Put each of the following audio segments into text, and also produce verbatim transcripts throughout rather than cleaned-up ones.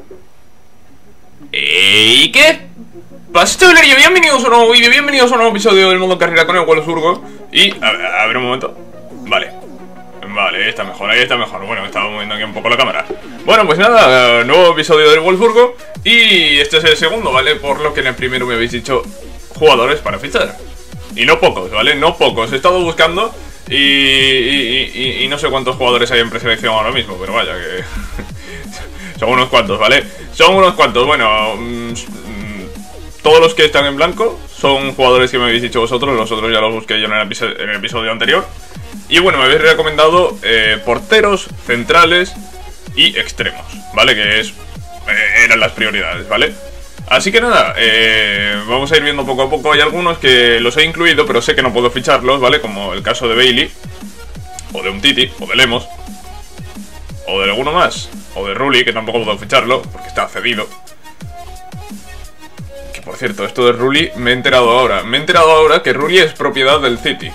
¿Y qué? Pasa, chavalería, bienvenidos a un nuevo vídeo, bienvenidos a un nuevo episodio del modo carrera con el Wolfsburgo. Y, a ver, a ver un momento. Vale, vale, ahí está mejor, ahí está mejor. Bueno, estaba moviendo aquí un poco la cámara. Bueno, pues nada, nuevo episodio del Wolfsburgo. Y este es el segundo, ¿vale? Por lo que en el primero me habéis dicho jugadores para fichar. Y no pocos, ¿vale? No pocos, he estado buscando y, y, y, y no sé cuántos jugadores hay en preselección ahora mismo, pero vaya que... son unos cuantos, ¿vale? Son unos cuantos, bueno... Mmm, todos los que están en blanco son jugadores que me habéis dicho vosotros, los otros ya los busqué yo en el episodio, en el episodio anterior. Y bueno, me habéis recomendado eh, porteros, centrales y extremos, ¿vale? Que es, eh, eran las prioridades, ¿vale? Así que nada, eh, vamos a ir viendo poco a poco. Hay algunos que los he incluido, pero sé que no puedo ficharlos, ¿vale? Como el caso de Bailey, o de Umtiti, o de Lemos, o de alguno más, o de Rulli, que tampoco puedo ficharlo, porque está cedido. Por cierto, esto de Rulli me he enterado ahora. Me he enterado ahora que Rulli es propiedad del City.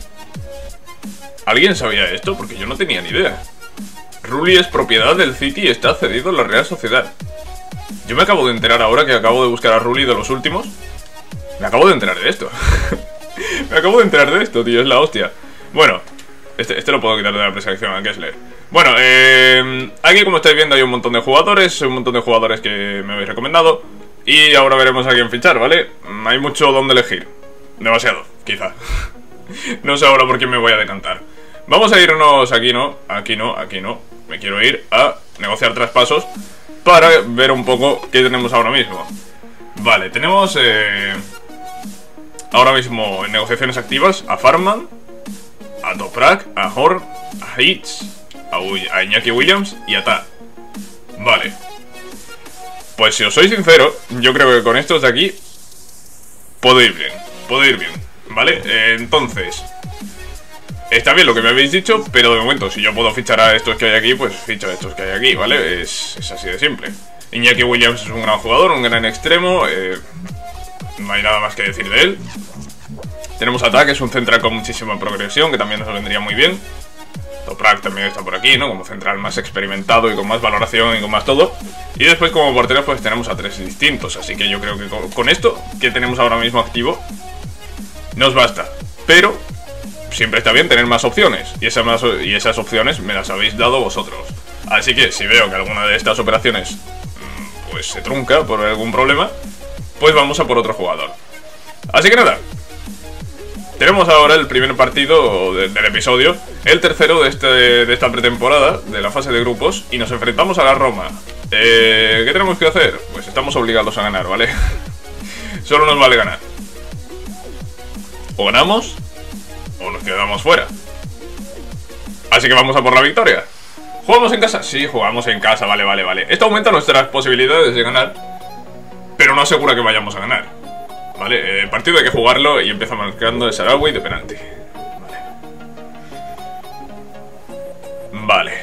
¿Alguien sabía esto? Porque yo no tenía ni idea. Rulli es propiedad del City y está cedido en la Real Sociedad. Yo me acabo de enterar ahora que acabo de buscar a Rulli de los últimos. Me acabo de enterar de esto. Me acabo de enterar de esto, tío. Es la hostia. Bueno, este, este lo puedo quitar de la preselección a Kessler. Bueno, eh, aquí como estáis viendo hay un montón de jugadores. Un montón de jugadores que me habéis recomendado. Y ahora veremos a quién fichar, ¿vale? Hay mucho donde elegir. Demasiado, quizá. No sé ahora por quién me voy a decantar. Vamos a irnos aquí, ¿no? Aquí no, aquí no. Me quiero ir a negociar traspasos para ver un poco qué tenemos ahora mismo. Vale, tenemos eh, ahora mismo en negociaciones activas a Farman, a Toprak, a Horn, a Hitch, a, a Iñaki Williams y a Ta. Vale. Pues si os soy sincero, yo creo que con estos de aquí puedo ir bien, puedo ir bien, ¿vale? Eh, entonces, está bien lo que me habéis dicho, pero de momento, si yo puedo fichar a estos que hay aquí, pues ficho a estos que hay aquí, ¿vale? Es, es así de simple. Iñaki Williams es un gran jugador, un gran extremo, eh, no hay nada más que decir de él. Tenemos a Ta, que es un central con muchísima progresión, que también nos vendría muy bien. Toprak también está por aquí, ¿no? Como central más experimentado y con más valoración y con más todo. Y después como porteros pues tenemos a tres distintos. Así que yo creo que con, con esto que tenemos ahora mismo activo nos basta. Pero siempre está bien tener más opciones. Y, esa más, y esas opciones me las habéis dado vosotros. Así que si veo que alguna de estas operaciones pues se trunca por algún problema, pues vamos a por otro jugador. Así que nada, tenemos ahora el primer partido de, del episodio, el tercero de, este, de esta pretemporada, de la fase de grupos, y nos enfrentamos a la Roma. Eh, ¿Qué tenemos que hacer? Pues estamos obligados a ganar, ¿vale? Solo nos vale ganar. O ganamos, o nos quedamos fuera. Así que vamos a por la victoria. ¿Jugamos en casa? Sí, jugamos en casa, vale, vale, vale. Esto aumenta nuestras posibilidades de ganar, pero no asegura que vayamos a ganar. Vale, el partido hay que jugarlo y empieza marcando el Sarawi de penalti. Vale. Vale.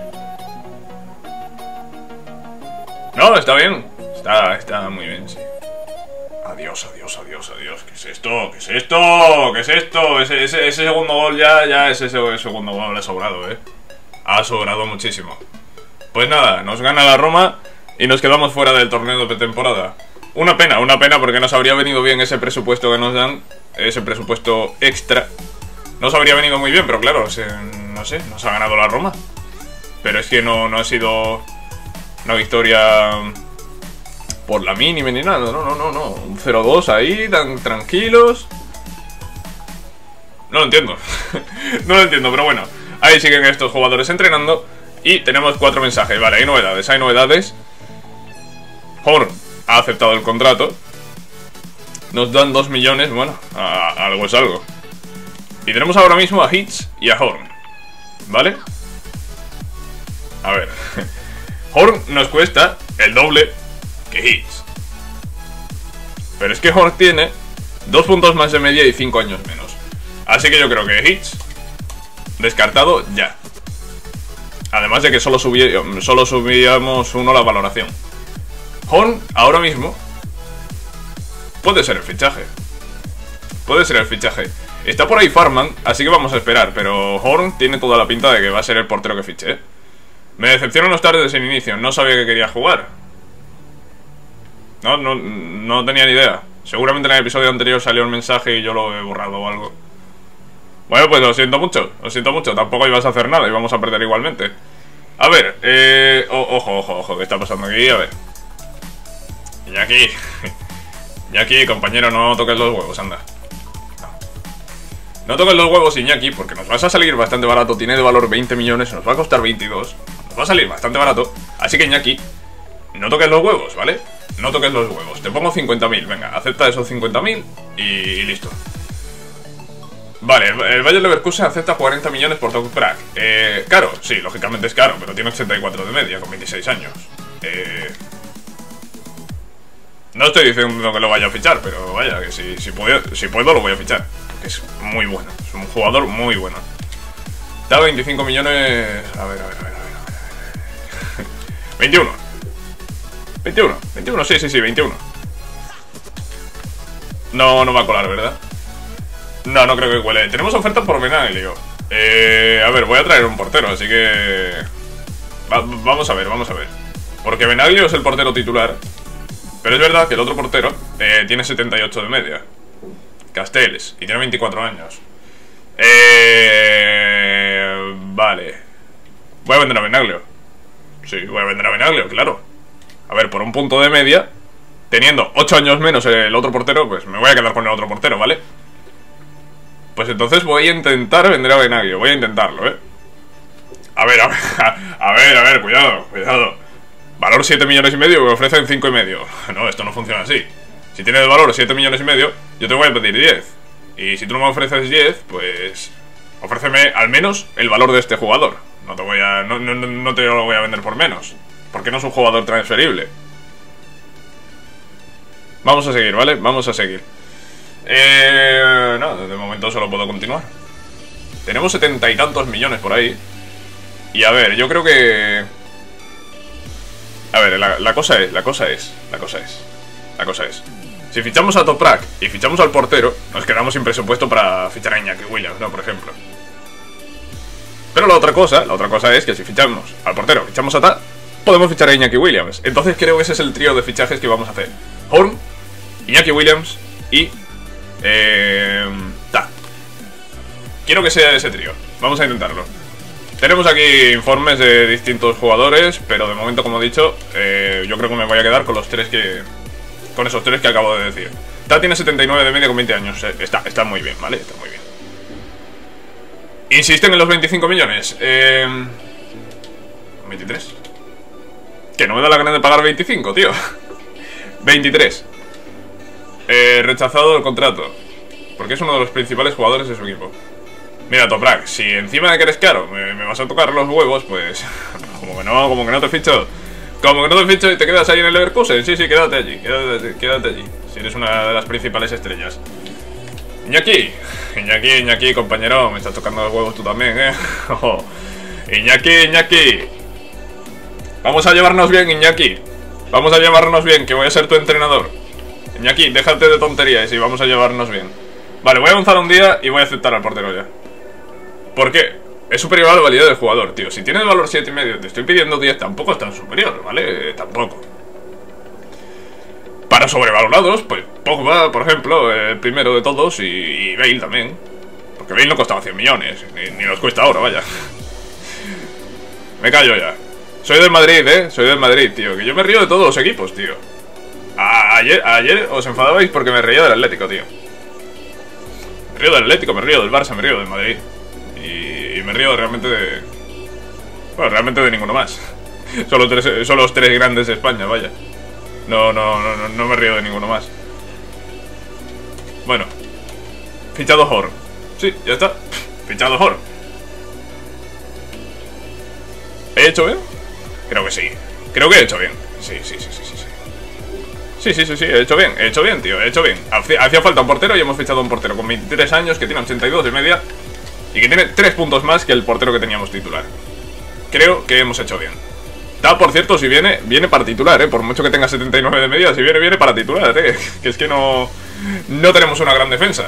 No, está bien. Está, está muy bien, sí. Adiós, adiós, adiós, adiós. ¿Qué es esto? ¿Qué es esto? ¿Qué es esto? Ese, ese, ese segundo gol ya, ya ese, ese segundo gol ha sobrado, eh. Ha sobrado muchísimo. Pues nada, nos gana la Roma y nos quedamos fuera del torneo de pretemporada. Una pena, una pena porque nos habría venido bien ese presupuesto que nos dan, ese presupuesto extra. Nos habría venido muy bien, pero claro, se, no sé, nos ha ganado la Roma. Pero es que no, no ha sido una victoria por la mínima ni nada, no, no, no, no. Un cero dos ahí, tan tranquilos. No lo entiendo, no lo entiendo, pero bueno. Ahí siguen estos jugadores entrenando y tenemos cuatro mensajes, vale, hay novedades, hay novedades. Horn ha aceptado el contrato. Nos dan dos millones, bueno, a, a algo es algo. Y tenemos ahora mismo a Hitch y a Horn, ¿vale? A ver, Horn nos cuesta el doble que Hitch, pero es que Horn tiene dos puntos más de media y cinco años menos. Así que yo creo que Hitch descartado ya. Además de que solo, subí, solo subíamos uno la valoración. Horn, ahora mismo, puede ser el fichaje. Puede ser el fichaje. Está por ahí Farman, así que vamos a esperar. Pero Horn tiene toda la pinta de que va a ser el portero que fiche, ¿eh? Me decepcionó no estar desde el inicio. No sabía que quería jugar. No, no, no tenía ni idea. Seguramente en el episodio anterior salió un mensaje y yo lo he borrado o algo. Bueno, pues lo siento mucho, lo siento mucho. Tampoco ibas a hacer nada y vamos a perder igualmente. A ver, eh... Oh, ojo, ojo, ojo, ¿qué está pasando aquí? A ver. Iñaki. Iñaki, compañero, no toques los huevos, anda. No. No toques los huevos, Iñaki, porque nos vas a salir bastante barato. Tiene de valor veinte millones, nos va a costar veintidós. Nos va a salir bastante barato. Así que, Iñaki, no toques los huevos, ¿vale? No toques los huevos. Te pongo cincuenta mil, venga, acepta esos cincuenta mil y listo. Vale, el Bayer Leverkusen acepta cuarenta millones por Toprak. Eh, caro, sí, lógicamente es caro, pero tiene ochenta y cuatro de media con veintiséis años. Eh... No estoy diciendo que lo vaya a fichar, pero vaya, que si, si, puedo, si puedo lo voy a fichar. Porque es muy bueno, es un jugador muy bueno. Da veinticinco millones... A ver, a ver, a ver, a ver, a ver. veintiuno. veintiuno, veintiuno, sí, sí, sí, veintiuno. No, no va a colar, ¿verdad? No, no creo que cuele. Tenemos ofertas por Benaglio. Eh, a ver, voy a traer un portero, así que... Va, vamos a ver, vamos a ver. Porque Benaglio es el portero titular. Pero es verdad que el otro portero eh, tiene setenta y ocho de media. Castells, y tiene veinticuatro años. Eh... Vale. Voy a vender a Benaglio. Sí, voy a vender a Benaglio, claro. A ver, por un punto de media, teniendo ocho años menos el otro portero, pues me voy a quedar con el otro portero, ¿vale? Pues entonces voy a intentar vender a Benaglio. Voy a intentarlo, ¿eh? A ver, a ver, a ver, a ver, cuidado, cuidado. Valor siete millones y medio, me ofrecen cinco y medio. No, esto no funciona así. Si tienes valor siete millones y medio, yo te voy a pedir diez. Y si tú no me ofreces diez, pues... ofréceme al menos el valor de este jugador. No te voy a... No, no, no te lo voy a vender por menos. Porque no es un jugador transferible. Vamos a seguir, ¿vale? Vamos a seguir. Eh... No, de momento solo puedo continuar. Tenemos setenta y tantos millones por ahí. Y a ver, yo creo que... A ver, la, la cosa es, la cosa es, la cosa es, la cosa es. Si fichamos a Toprak y fichamos al portero, nos quedamos sin presupuesto para fichar a Iñaki Williams, ¿no? Por ejemplo. Pero la otra cosa, la otra cosa es que si fichamos al portero, fichamos a Ta, podemos fichar a Iñaki Williams. Entonces creo que ese es el trío de fichajes que vamos a hacer. Horn, Iñaki Williams y... Eh, Ta. Quiero que sea ese trío. Vamos a intentarlo. Tenemos aquí informes de distintos jugadores, pero de momento, como he dicho, eh, yo creo que me voy a quedar con los tres que... Con esos tres que acabo de decir. Ta tiene setenta y nueve de media con veinte años. Eh, está, está muy bien, ¿vale? Está muy bien. Insisten en los veinticinco millones. Eh... ¿veintitrés? Que no me da la gana de pagar veinticinco, tío. veintitrés. Eh, rechazado el contrato. Porque es uno de los principales jugadores de su equipo. Mira, Toprak, si encima de que eres caro me, me vas a tocar los huevos, pues... Como que no, como que no te ficho. Como que no te ficho y te quedas ahí en el Leverkusen. Sí, sí, quédate allí, quédate, quédate allí. Si eres una de las principales estrellas. Iñaki, Iñaki, Iñaki, compañero, me estás tocando los huevos tú también, ¿eh? Oh. Iñaki, Iñaki. Vamos a llevarnos bien, Iñaki. Vamos a llevarnos bien, que voy a ser tu entrenador. Iñaki, déjate de tonterías y vamos a llevarnos bien. Vale, voy a avanzar un día y voy a aceptar al portero ya. ¿Por qué? Es superior a la validez del jugador, tío. Si tiene el valor siete y medio, te estoy pidiendo diez, tampoco es tan superior, ¿vale? Eh, tampoco. Para sobrevalorados, pues Pogba, por ejemplo, el primero de todos, y, y Bale también. Porque Bale no costaba cien millones, ni, ni los cuesta ahora, vaya. Me callo ya. Soy del Madrid, ¿eh? Soy del Madrid, tío. Que yo me río de todos los equipos, tío. A ayer, ayer os enfadabais porque me reía del Atlético, tío. Me río del Atlético, me río del Barça, me río del Madrid. Y, y me río realmente de... Bueno, realmente de ninguno más. Son los tres, son los tres grandes de España, vaya. No, no, no, no, no me río de ninguno más. Bueno. Fichado Horn. Sí, ya está. Fichado Horn. ¿He hecho bien? Creo que sí. Creo que he hecho bien. Sí, sí, sí, sí, sí. Sí, sí, sí, sí, he hecho bien, he hecho bien, tío, he hecho bien. Hacía, hacía falta un portero y hemos fichado un portero con veintitrés años que tiene ochenta y dos de media y que tiene tres puntos más que el portero que teníamos titular. Creo que hemos hecho bien. Ta, por cierto, si viene, viene para titular, eh. Por mucho que tenga setenta y nueve de media, si viene, viene para titular, eh. Que es que no... No tenemos una gran defensa.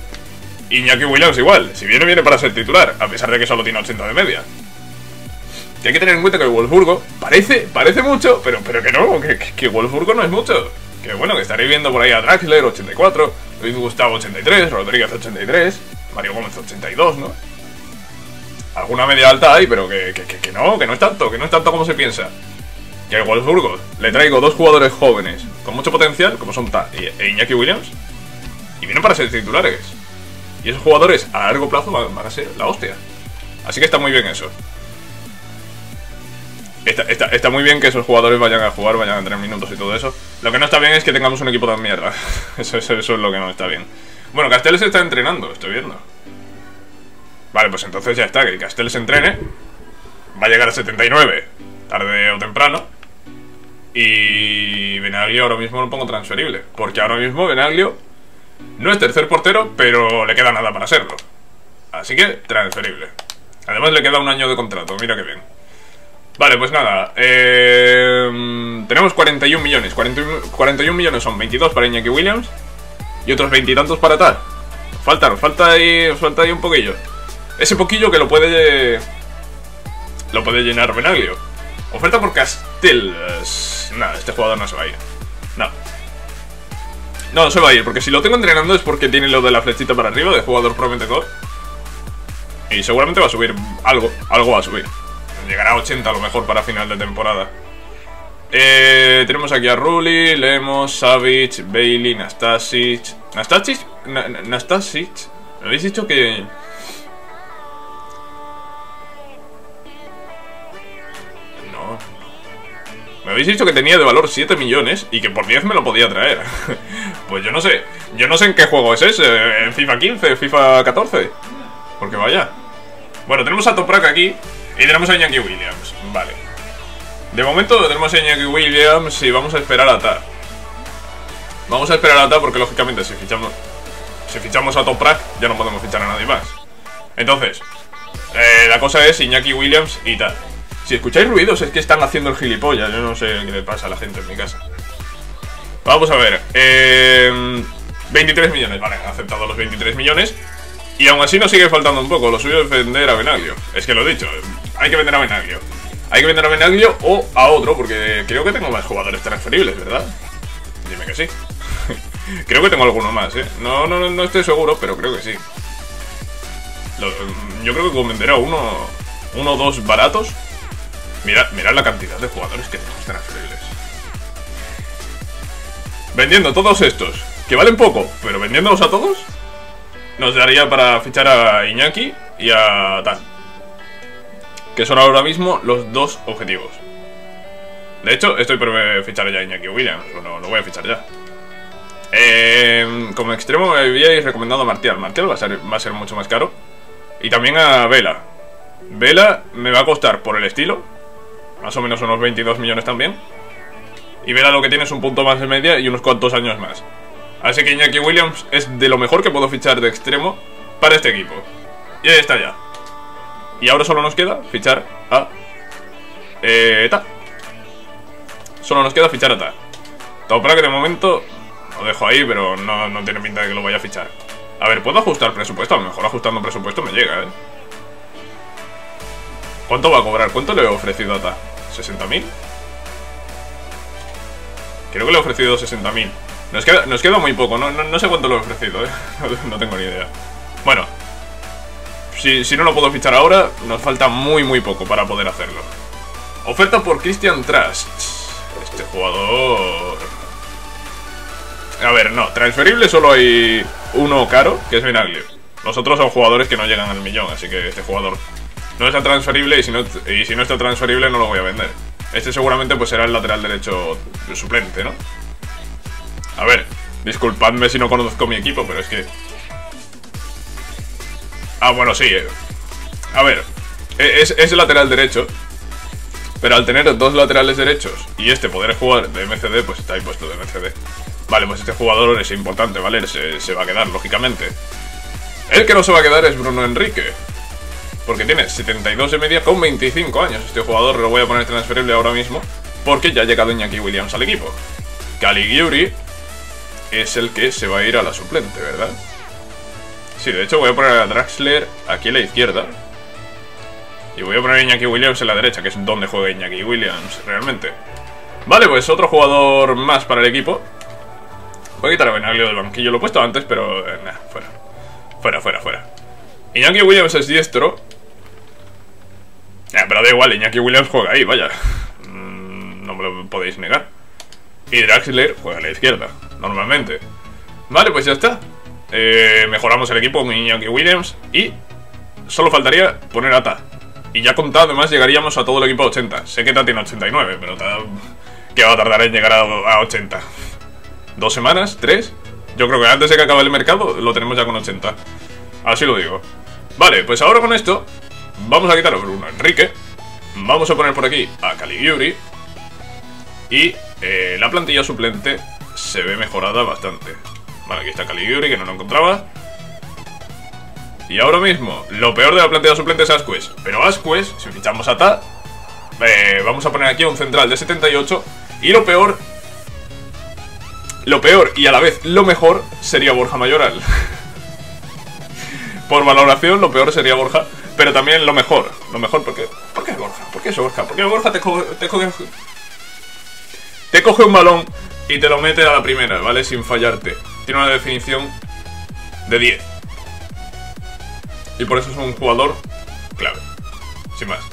Iñaki Williams igual, si viene, viene para ser titular, a pesar de que solo tiene ochenta de media. Que hay que tener en cuenta que el Wolfsburgo parece, parece mucho, pero, pero que no, que, que, que Wolfsburgo no es mucho. Que bueno, que estaréis viendo por ahí a Draxler, ochenta y cuatro, Luis Gustavo, ochenta y tres, Rodríguez, ochenta y tres, Mario Gómez, ochenta y dos, ¿no? Alguna media alta hay, pero que, que, que, que no, que no es tanto, que no es tanto como se piensa. Y al Wolfsburgo le traigo dos jugadores jóvenes con mucho potencial, como son Ta e Iñaki Williams, y vienen para ser titulares. Y esos jugadores a largo plazo van, van a ser la hostia. Así que está muy bien eso. Está, está, está muy bien que esos jugadores vayan a jugar, vayan a tener minutos y todo eso. Lo que no está bien es que tengamos un equipo tan mierda. Eso, eso, eso es lo que no está bien. Bueno, Castells está entrenando, estoy viendo. Vale, pues entonces ya está, que Castells entrene. Va a llegar a setenta y nueve, tarde o temprano. Y Benaglio ahora mismo lo pongo transferible, porque ahora mismo Benaglio no es tercer portero, pero le queda nada para serlo. Así que transferible. Además le queda un año de contrato, mira que bien. Vale, pues nada, eh, tenemos cuarenta y un millones. cuarenta y un millones son veintidós para Iñaki Williams y otros veintitantos para tal. Nos falta, nos falta ahí, nos falta ahí un poquillo. Ese poquillo que lo puede Lo puede llenar Benaglio. Oferta por Castells. Nada, este jugador no se va a ir. No No, no se va a ir, porque si lo tengo entrenando es porque tiene lo de la flechita para arriba, de jugador prometedor. Y seguramente va a subir algo, algo va a subir. Llegará a ochenta a lo mejor para final de temporada. Eh, tenemos aquí a Rulli, Lemos, Savic, Bailey, Nastasic. ¿Nastasic? Na ¿Nastasic? Me habéis dicho que... No. Me habéis dicho que tenía de valor siete millones y que por diez me lo podía traer. Pues yo no sé. Yo no sé en qué juego es ese. ¿En FIFA quince? ¿FIFA catorce? Porque vaya. Bueno, tenemos a Toprak aquí. Y tenemos a Iñaki Williams, vale. De momento tenemos a Iñaki Williams y vamos a esperar a Ta. Vamos a esperar a Ta porque lógicamente si fichamos Si fichamos a Toprak ya no podemos fichar a nadie más. Entonces, eh, la cosa es Iñaki Williams y Ta. Si escucháis ruidos es que están haciendo el gilipollas. Yo no sé qué le pasa a la gente en mi casa. Vamos a ver, eh, veintitrés millones, vale, han aceptado los veintitrés millones. Y aún así nos sigue faltando un poco. Lo suyo es vender a Benaglio. Es que lo he dicho, hay que vender a Benaglio. Hay que vender a Benaglio o a otro, porque creo que tengo más jugadores transferibles, ¿verdad? Dime que sí. Creo que tengo alguno más, ¿eh? No, no, no estoy seguro, pero creo que sí. Lo, yo creo que con vender a uno, uno o dos baratos. Mirad, mirad la cantidad de jugadores que tenemos transferibles. Vendiendo todos estos, que valen poco, pero vendiéndolos a todos, nos daría para fichar a Iñaki y a Tan, que son ahora mismo los dos objetivos. De hecho, estoy por fichar ya a Iñaki Williams. Bueno, lo voy a fichar ya. eh, Como extremo me habíais recomendado a Martial. Martial va a, ser, va a ser mucho más caro. Y también a Vela. Vela me va a costar por el estilo más o menos unos veintidós millones también. Y Vela lo que tiene es un punto más de media y unos cuantos años más. Así que Iñaki Williams es de lo mejor que puedo fichar de extremo para este equipo. Y ahí está ya. Y ahora solo nos queda fichar a eh, Ta. Solo nos queda fichar a Ta. Toprak, que de momento lo dejo ahí, pero no, no tiene pinta de que lo vaya a fichar. A ver, ¿puedo ajustar presupuesto? A lo mejor ajustando presupuesto me llega, ¿eh? ¿Cuánto va a cobrar? ¿Cuánto le he ofrecido a Ta? ¿sesenta mil? Creo que le he ofrecido sesenta mil. Nos queda, nos queda muy poco, no, no, no sé cuánto lo he ofrecido, ¿eh? No, no tengo ni idea. Bueno, si, si no lo puedo fichar ahora, nos falta muy muy poco para poder hacerlo. Oferta por Christian Trust. Este jugador... A ver, no, transferible solo hay uno caro, que es Benaglio. Los otros son jugadores que no llegan al millón, así que este jugador no está transferible y si no, y si no está transferible no lo voy a vender. Este seguramente pues será el lateral derecho suplente, ¿no? A ver, disculpadme si no conozco mi equipo, pero es que... Ah, bueno, sí, eh. A ver, es, es lateral derecho, pero al tener dos laterales derechos y este poder jugar de M C D, pues está ahí puesto de M C D. Vale, pues este jugador es importante, ¿vale? Se, se va a quedar, lógicamente. El que no se va a quedar es Bruno Enrique, porque tiene setenta y dos de media con veinticinco años. Este jugador lo voy a poner transferible ahora mismo, porque ya ha llegado Iñaki Williams al equipo. Caligiuri es el que se va a ir a la suplente, ¿verdad? Sí, de hecho voy a poner a Draxler aquí a la izquierda. Y voy a poner a Iñaki Williams en la derecha, que es donde juega Iñaki Williams realmente. Vale, pues otro jugador más para el equipo. Voy a quitar a Benaglio del banquillo. Lo he puesto antes, pero... Eh, nah, fuera. Fuera, fuera, fuera. Iñaki Williams es diestro. Eh, pero da igual, Iñaki Williams juega ahí, vaya. Mm, no me lo podéis negar. Y Draxler juega a la izquierda, normalmente. Vale, pues ya está. Eh, mejoramos el equipo con Iñaki Williams. Y solo faltaría poner a Ta. Y ya con Ta además llegaríamos a todo el equipo a ochenta. Sé que Ta tiene ochenta y nueve, pero Ta... ¿qué va a tardar en llegar a, a ochenta? ¿Dos semanas? ¿Tres? Yo creo que antes de que acabe el mercado lo tenemos ya con ochenta. Así lo digo. Vale, pues ahora con esto vamos a quitar a Bruno Enrique. Vamos a poner por aquí a Caligiuri. Y eh, la plantilla suplente se ve mejorada bastante. Vale, aquí está Caligiuri, que no lo encontraba. Y ahora mismo, lo peor de la plantilla suplente es Asquez. Pero Asquez, si fichamos a Ta, eh, vamos a poner aquí a un central de setenta y ocho. Y lo peor... Lo peor y a la vez lo mejor sería Borja Mayoral. Por valoración, lo peor sería Borja. Pero también lo mejor. Lo mejor, ¿por qué? ¿Por qué Borja? ¿Por qué es Borja? Porque Borja te coge, te coge... Te coge un balón y te lo mete a la primera, ¿vale? Sin fallarte. Tiene una definición de diez. Y por eso es un jugador clave. Sin más.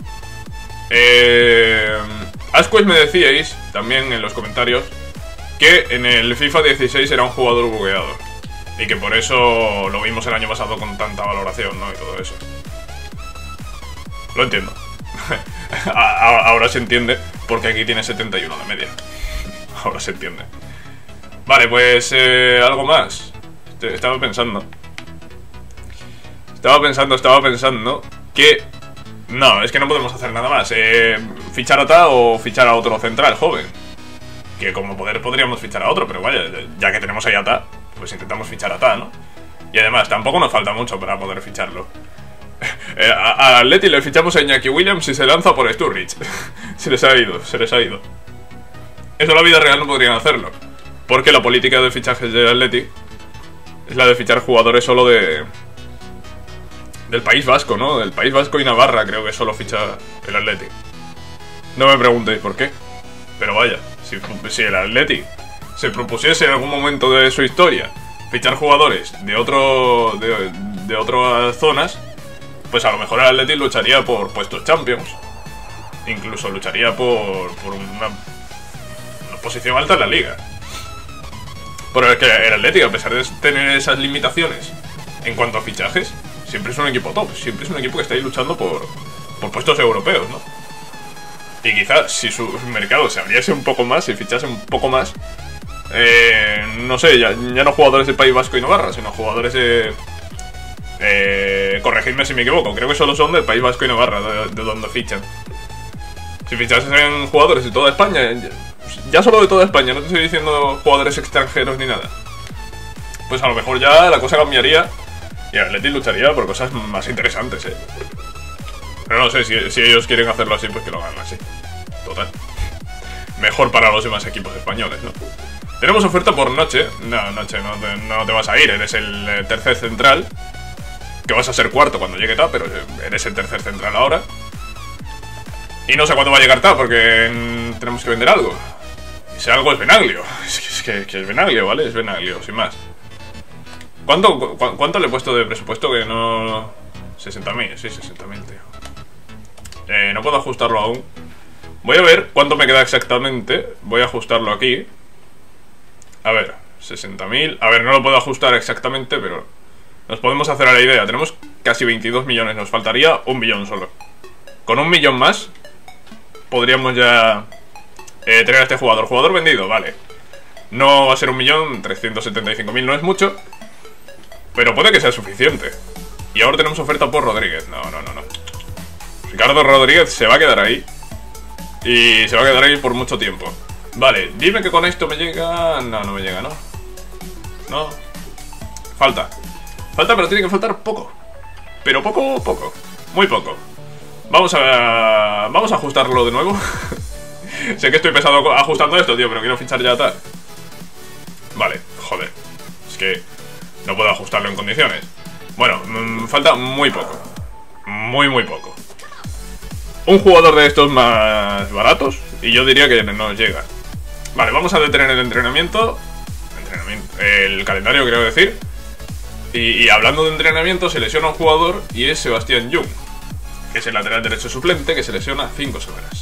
Eh... Asquez me decíais, también en los comentarios, que en el FIFA dieciséis era un jugador bugueado. Y que por eso lo vimos el año pasado con tanta valoración, ¿no? Y todo eso. Lo entiendo. Ahora se entiende porque aquí tiene setenta y uno de media. Ahora se entiende. Vale, pues eh, algo más. Estaba pensando. Estaba pensando, estaba pensando que... No, es que no podemos hacer nada más. Eh, fichar a Ta o fichar a otro central joven. Que como poder podríamos fichar a otro, pero vaya, ya que tenemos ahí a Ta, pues intentamos fichar a Ta, ¿no? Y además, tampoco nos falta mucho para poder ficharlo. eh, a, a Atleti le fichamos a Iñaki Williams y se lanza por Sturridge. Se les ha ido, se les ha ido. Eso en la vida real no podrían hacerlo. Porque la política de fichajes de Atleti es la de fichar jugadores solo de... del País Vasco, ¿no? Del País Vasco y Navarra creo que solo ficha el Atleti. No me preguntéis por qué. Pero vaya, si, si el Atleti se propusiese en algún momento de su historia fichar jugadores de otro de, de otras zonas, pues a lo mejor el Atleti lucharía por puestos Champions. Incluso lucharía por, por una, una posición alta en la liga. Pero es que el Atleti, a pesar de tener esas limitaciones en cuanto a fichajes, siempre es un equipo top. Siempre es un equipo que está ahí luchando por, por puestos europeos, ¿no? Y quizás si su mercado se abriese un poco más, si fichase un poco más, eh, no sé, ya, ya no jugadores del País Vasco y Navarra, sino jugadores de... Eh, corregidme si me equivoco, creo que solo son del País Vasco y Navarra, de, de donde fichan. Si fichasen jugadores de toda España, ya, ya solo de toda España, no te estoy diciendo jugadores extranjeros ni nada, pues a lo mejor ya la cosa cambiaría y el Atleti lucharía por cosas más interesantes, eh. Pero no sé, si, si ellos quieren hacerlo así, pues que lo hagan así. Total. Mejor para los demás equipos españoles, ¿no? Tenemos oferta por Noche. No, Noche, no te, no te vas a ir. Eres el tercer central. Que vas a ser cuarto cuando llegue Ta, pero eres el tercer central ahora. Y no sé cuándo va a llegar Ta, porque mm, tenemos que vender algo. Y si algo es Benaglio. Es que es, que, que es Benaglio, ¿vale? Es Benaglio, sin más. ¿Cuánto, cu ¿Cuánto le he puesto de presupuesto? Que no... sesenta mil, sí, sesenta mil, tío. Eh, no puedo ajustarlo aún. Voy a ver cuánto me queda exactamente. Voy a ajustarlo aquí. A ver, sesenta mil. A ver, no lo puedo ajustar exactamente, pero nos podemos hacer a la idea. Tenemos casi veintidós millones. Nos faltaría un millón solo. Con un millón más podríamos ya eh, tener a este jugador. Jugador vendido, vale. No va a ser un millón, trescientos setenta y cinco mil no es mucho, pero puede que sea suficiente. Y ahora tenemos oferta por Rodríguez. No, no, no, no. Ricardo Rodríguez se va a quedar ahí. Y se va a quedar ahí por mucho tiempo. Vale, dime que con esto me llega... No, no me llega, ¿no? No. Falta. Falta, pero tiene que faltar poco. Pero poco, poco. Muy poco. Vamos a... Vamos a ajustarlo de nuevo. Sé que estoy pesado ajustando esto, tío, pero quiero fichar ya tal. Vale, joder. Es que no puedo ajustarlo en condiciones. Bueno, mmm, falta muy poco. Muy, muy poco. un jugador de estos más baratos y yo diría que nos llega. Vale, vamos a detener el entrenamiento. Entrenamiento, el calendario quiero decir. Y, y hablando de entrenamiento, se lesiona un jugador y es Sebastián Jung, que es el lateral derecho suplente que se lesiona cinco semanas.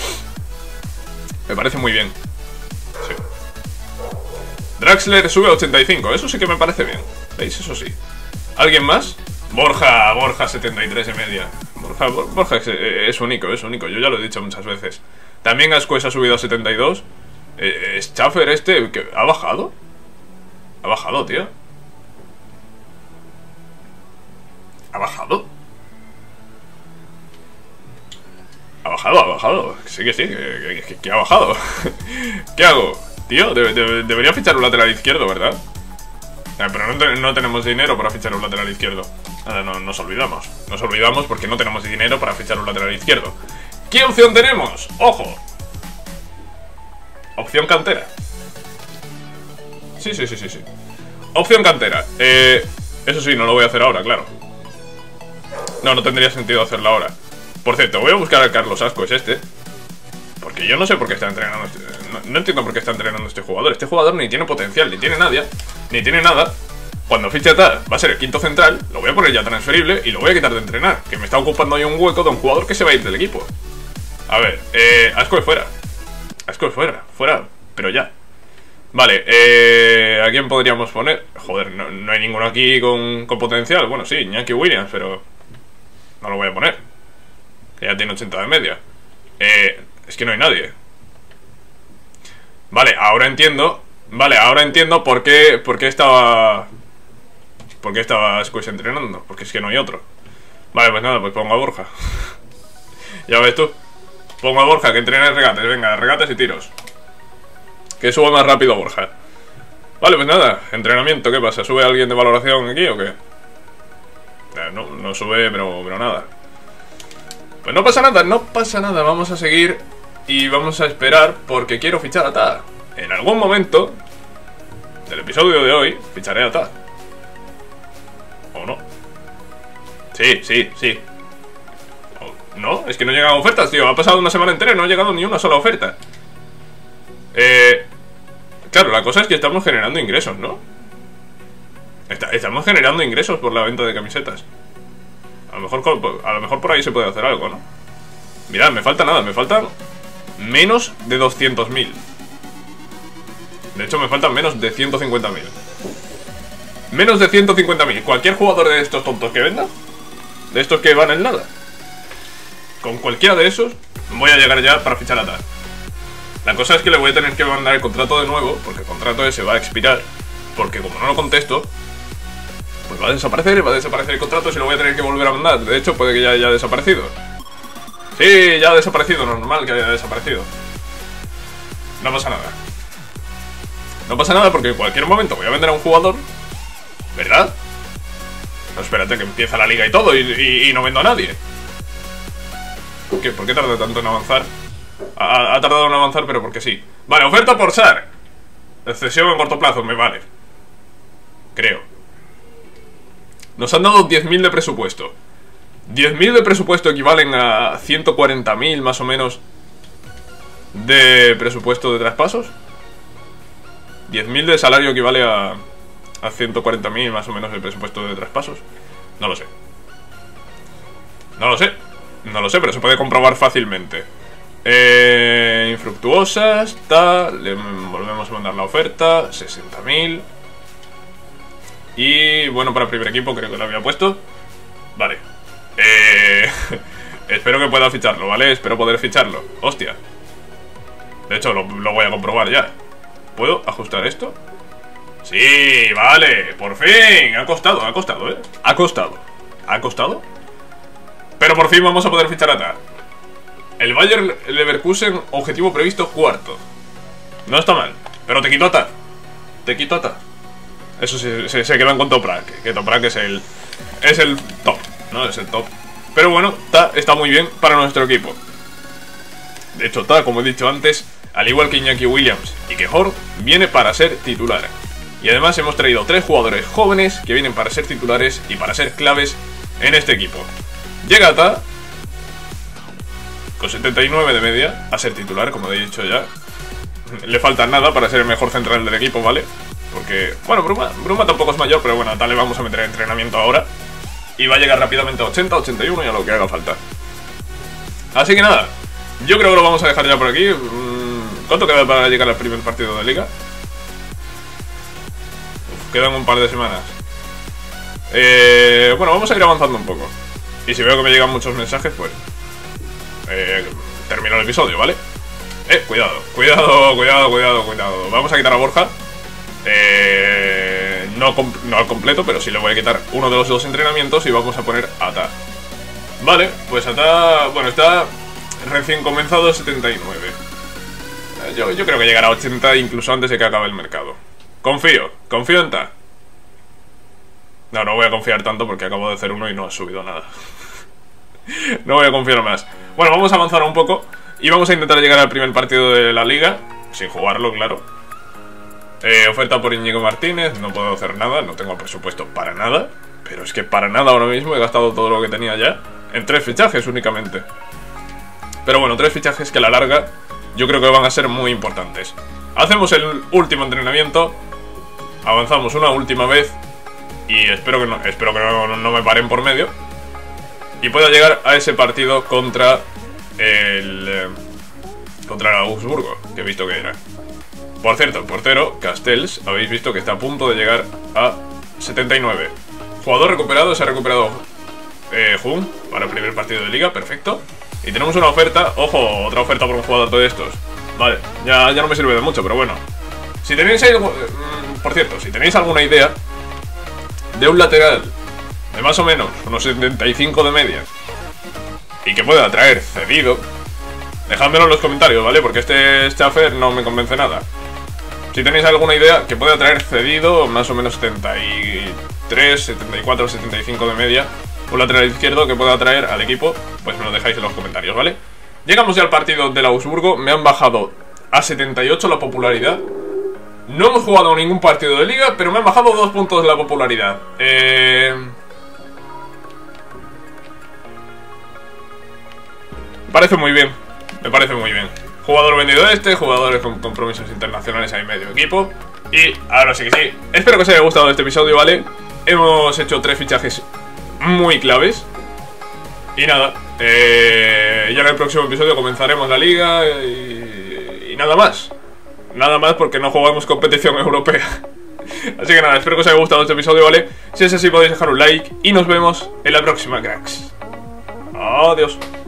Me parece muy bien. Sí. Draxler sube a ochenta y cinco, eso sí que me parece bien. ¿Veis? Eso sí. ¿Alguien más? Borja, Borja setenta y tres y media. Borja, Borja es, es único, es único. Yo ya lo he dicho muchas veces. También Ascuez ha subido a setenta y dos. Eh, Schaffer este, que ¿ha bajado? Ha bajado, tío. ¿Ha bajado? Ha bajado, ha bajado. Sí que sí, que, que, que, que ha bajado. ¿Qué hago? Tío, de, de, debería fichar un lateral izquierdo, ¿verdad? Eh, pero no, te, no tenemos dinero para fichar un lateral izquierdo. Nada, no, nos olvidamos. Nos olvidamos porque no tenemos dinero para fichar un lateral izquierdo. ¿Qué opción tenemos? ¡Ojo! Opción cantera. Sí, sí, sí, sí, sí. Opción cantera. Eh, eso sí, no lo voy a hacer ahora, claro. No, no tendría sentido hacerlo ahora. Por cierto, voy a buscar a Carlos Ascuez este. Porque yo no sé por qué está entrenando este, no, no entiendo por qué está entrenando este jugador. Este jugador ni tiene potencial, ni tiene nadie, ni tiene nada. Cuando fiche a Tal, va a ser el quinto central. Lo voy a poner ya transferible y lo voy a quitar de entrenar, que me está ocupando ahí un hueco de un jugador que se va a ir del equipo. A ver, eh, Ascuez fuera. Ascuez fuera, fuera, pero ya. Vale, eh, ¿a quién podríamos poner? Joder, no, no hay ninguno aquí con, con potencial. Bueno, sí, Iñaki Williams, pero no lo voy a poner, que ya tiene ochenta de media. Eh, es que no hay nadie. Vale, ahora entiendo. Vale, ahora entiendo por qué, por qué estaba... ¿Por qué estaba Ascuez entrenando? Porque es que no hay otro. Vale, pues nada, pues pongo a Borja. Ya ves tú. Pongo a Borja que entrene regates. Venga, regates y tiros. Que suba más rápido Borja. Vale, pues nada, entrenamiento, ¿qué pasa? ¿Sube alguien de valoración aquí o qué? No, no sube, pero, pero nada. Pues no pasa nada, no pasa nada. Vamos a seguir y vamos a esperar porque quiero fichar a Ta. En algún momento del episodio de hoy ficharé a Ta. ¿O no? Sí, sí, sí. ¿O no? Es que no llegan ofertas, tío. Ha pasado una semana entera y no ha llegado ni una sola oferta. Eh... Claro, la cosa es que estamos generando ingresos, ¿no? Está, estamos generando ingresos por la venta de camisetas. A lo mejor, a lo mejor por ahí se puede hacer algo, ¿no? Mirad, me falta nada, me faltan menos de doscientos mil. De hecho, me faltan menos de ciento cincuenta mil. Menos de ciento cincuenta mil. Cualquier jugador de estos tontos que venda, de estos que van en nada, con cualquiera de esos, voy a llegar ya para fichar a Tal. La cosa es que le voy a tener que mandar el contrato de nuevo, porque el contrato ese va a expirar, porque como no lo contesto, pues va a desaparecer, va a desaparecer el contrato y se lo voy a tener que volver a mandar. De hecho, puede que ya haya desaparecido. Sí, ya ha desaparecido, normal que haya desaparecido. No pasa nada. No pasa nada porque en cualquier momento voy a vender a un jugador, ¿verdad? No, espérate que empieza la liga y todo y, y, y no vendo a nadie. ¿Por qué? ¿Por qué tarda tanto en avanzar? Ha, ha tardado en avanzar, pero porque sí. Vale, oferta por Sar. Cesión en corto plazo, me vale. Creo. Nos han dado diez mil de presupuesto. diez mil de presupuesto equivalen a ciento cuarenta mil más o menos de presupuesto de traspasos. diez mil de salario equivale a, a ciento cuarenta mil más o menos de presupuesto de traspasos. No lo sé. No lo sé. No lo sé, pero se puede comprobar fácilmente. Eh, infructuosas, tal. Le volvemos a mandar la oferta. sesenta mil. Y bueno, para el primer equipo creo que lo había puesto. Vale. Eh, espero que pueda ficharlo, ¿vale? Espero poder ficharlo. Hostia. De hecho, lo, lo voy a comprobar ya. ¿Puedo ajustar esto? Sí, vale. Por fin. Ha costado, ha costado, ¿eh? Ha costado. ¿Ha costado? Pero por fin vamos a poder fichar a Ta. El Bayer Leverkusen, objetivo previsto cuarto. No está mal, pero te quito a Ta. Te quito a Ta. Eso sí, se, se quedan con Toprak. Que Toprak es el, es el top, ¿no? Es el top. Pero bueno, Ta está muy bien para nuestro equipo. De hecho, Ta, como he dicho antes, al igual que Iñaki Williams y que Hort, viene para ser titular. Y además hemos traído tres jugadores jóvenes que vienen para ser titulares y para ser claves en este equipo. Llega Ta. con setenta y nueve de media a ser titular, como he dicho ya. Le falta nada para ser el mejor central del equipo, ¿vale? Porque, bueno, Bruma, Bruma tampoco es mayor, pero bueno, a tal le vamos a meter en entrenamiento ahora. Y va a llegar rápidamente a ochenta, ochenta y uno y a lo que haga falta. Así que nada, yo creo que lo vamos a dejar ya por aquí. ¿Cuánto queda para llegar al primer partido de liga? Uf, quedan un par de semanas. Eh, bueno, vamos a ir avanzando un poco. Y si veo que me llegan muchos mensajes, pues eh, termino el episodio, ¿vale? Eh, cuidado, cuidado, cuidado, cuidado, cuidado. Vamos a quitar a Borja. Eh, no, no al completo, pero sí le voy a quitar uno de los dos entrenamientos y vamos a poner a Ata. Vale, pues Ata, bueno, está recién comenzado setenta y nueve. Yo, yo creo que llegará a ochenta incluso antes de que acabe el mercado. Confío, confío en Ta. No, no voy a confiar tanto porque acabo de hacer uno y no ha subido nada. No voy a confiar más. Bueno, vamos a avanzar un poco y vamos a intentar llegar al primer partido de la liga, sin jugarlo, claro. eh, Oferta por Íñigo Martínez, no puedo hacer nada, no tengo presupuesto para nada. Pero es que para nada ahora mismo, he gastado todo lo que tenía ya en tres fichajes únicamente. Pero bueno, tres fichajes que a la larga yo creo que van a ser muy importantes. Hacemos el último entrenamiento, avanzamos una última vez y espero que no, espero que no, no me paren por medio y pueda llegar a ese partido contra el eh, contra el Augsburgo, que he visto que era. Por cierto, el portero, Castells, habéis visto que está a punto de llegar a setenta y nueve. Jugador recuperado, se ha recuperado eh, Jun para el primer partido de liga, perfecto. Y tenemos una oferta, ojo, otra oferta por un jugador de estos. Vale, ya, ya no me sirve de mucho, pero bueno. Si tenéis algo, eh, por cierto, si tenéis alguna idea de un lateral de más o menos unos setenta y cinco de media y que pueda traer cedido, dejádmelo en los comentarios, ¿vale? Porque este Schaffer no me convence nada. Si tenéis alguna idea que pueda traer cedido más o menos setenta y tres, setenta y cuatro, setenta y cinco de media, un lateral izquierdo que pueda traer al equipo, pues me lo dejáis en los comentarios, ¿vale? Llegamos ya al partido del Augsburgo, me han bajado a setenta y ocho la popularidad. No hemos jugado ningún partido de liga, pero me han bajado dos puntos de la popularidad. Eh... Me parece muy bien, me parece muy bien. Jugador vendido este, jugadores con compromisos internacionales hay medio equipo. Y ahora sí que sí, espero que os haya gustado este episodio, ¿vale? Hemos hecho tres fichajes muy claves. Y nada, eh, ya en el próximo episodio comenzaremos la liga y, y nada más. Nada más porque no jugamos competición europea. Así que nada, espero que os haya gustado este episodio, ¿vale? Si es así podéis dejar un like y nos vemos en la próxima, cracks. Adiós.